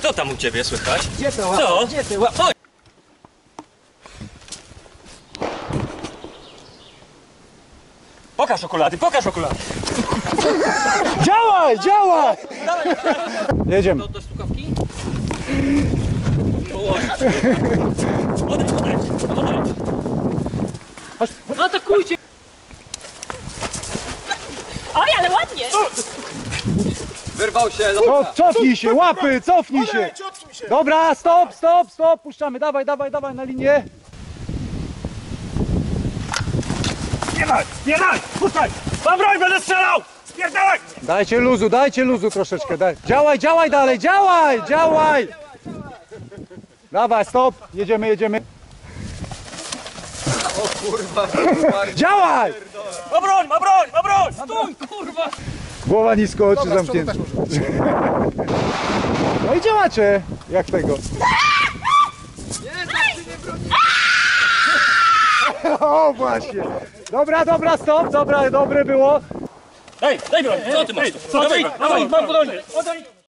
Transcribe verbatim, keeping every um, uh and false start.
Co tam u ciebie słychać? Gdzie te łapy? Co? Gdzie te łapy? Oj! Pokaż okulary, pokaż okulary! Działaj, działaj! Jedziemy. Do, do stukawki? Odejdź, odejdź, odejdź! Atakujcie! Oj, ale ładnie! Wyrwał się! Co, cofnij się, łapy, cofnij się. Dobra, stop, stop, stop, puszczamy. Dawaj, dawaj, dawaj na linię. Spierdalaj, spierdalaj! Puszczaj! Mam broń, będę strzelał! Spierdalaj! Dajcie luzu, dajcie luzu troszeczkę. Daj. Działaj, działaj dalej, działaj, działaj. Dawaj, stop, jedziemy, jedziemy. O kurwa, działaj! Ma broń, ma broń, ma broń! Stój, kurwa! Głowa nisko, oczy zamknięte. No i działacie, jak tego. O właśnie. Dobra, dobra, stop, dobra, dobre było. Daj, daj broń, co ty masz? Dawaj, dawaj, mam broń! Odejdź!